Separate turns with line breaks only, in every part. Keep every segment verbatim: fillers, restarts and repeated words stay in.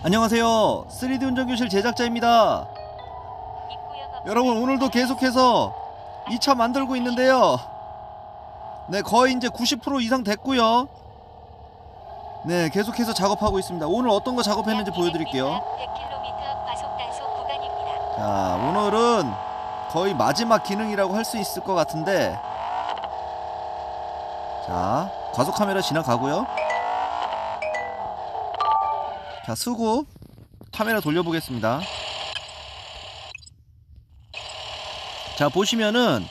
안녕하세요. 쓰리디 운전교실 제작자입니다. 여러분, 오늘도 계속해서 이 차 만들고 있는데요. 네, 거의 이제 구십 퍼센트 이상 됐고요. 네, 계속해서 작업하고 있습니다. 오늘 어떤 거 작업했는지 보여드릴게요. 자, 오늘은 거의 마지막 기능이라고 할 수 있을 것 같은데, 자, 과속 카메라 지나가고요. 자, 쓰고 카메라 돌려보겠습니다. 자, 보시면은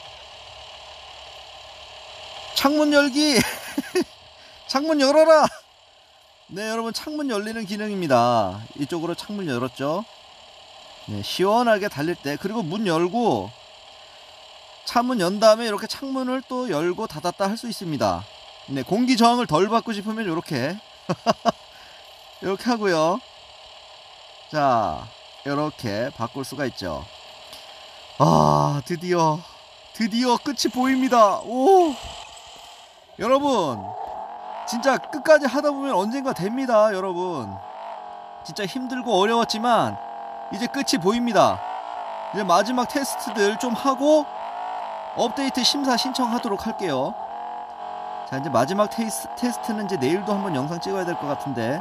창문 열기 창문 열어라. 네, 여러분, 창문 열리는 기능입니다. 이쪽으로 창문 열었죠. 네, 시원하게 달릴 때, 그리고 문 열고 차문 연 다음에 이렇게 창문을 또 열고 닫았다 할 수 있습니다. 네, 공기 저항을 덜 받고 싶으면 이렇게 이렇게 하고요. 자, 이렇게 바꿀 수가 있죠. 아, 드디어 드디어 끝이 보입니다. 오, 여러분, 진짜 끝까지 하다 보면 언젠가 됩니다. 여러분, 진짜 힘들고 어려웠지만 이제 끝이 보입니다. 이제 마지막 테스트들 좀 하고 업데이트 심사 신청하도록 할게요. 자, 이제 마지막 테이스, 테스트는 이제 내일도 한번 영상 찍어야 될 것 같은데.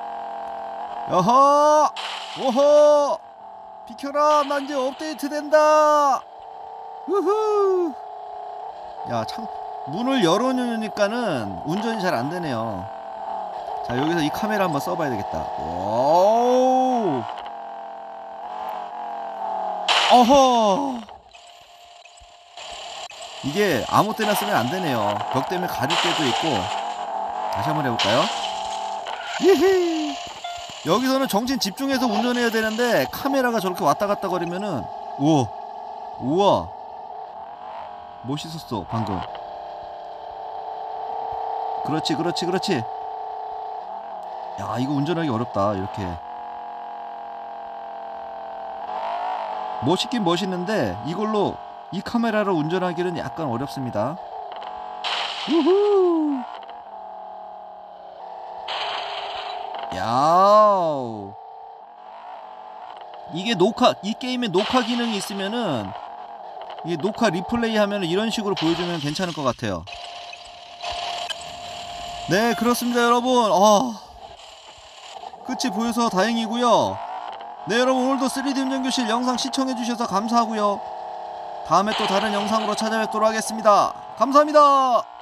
여허! 오호! 비켜라! 난 이제 업데이트 된다! 우후! 야, 창, 문을 열어놓으니까는 운전이 잘 안 되네요. 자, 여기서 이 카메라 한번 써봐야 되겠다. 오! 어허! 이게 아무 때나 쓰면 안 되네요. 벽 때문에 가릴 때도 있고. 다시 한번 해볼까요? 예헤! 여기서는 정신 집중해서 운전해야 되는데 카메라가 저렇게 왔다 갔다 거리면은, 우와, 우와, 멋있었어 방금. 그렇지, 그렇지, 그렇지. 야, 이거 운전하기 어렵다. 이렇게 멋있긴 멋있는데 이걸로 이 카메라로 운전하기는 약간 어렵습니다. 우후! 야우! 이게 녹화, 이 게임에 녹화 기능이 있으면은, 이게 녹화 리플레이 하면은 이런 식으로 보여주면 괜찮을 것 같아요. 네, 그렇습니다, 여러분. 어, 끝이 보여서 다행이고요. 네, 여러분, 오늘도 쓰리디 운전교실 영상 시청해주셔서 감사하고요. 다음에 또 다른 영상으로 찾아뵙도록 하겠습니다. 감사합니다.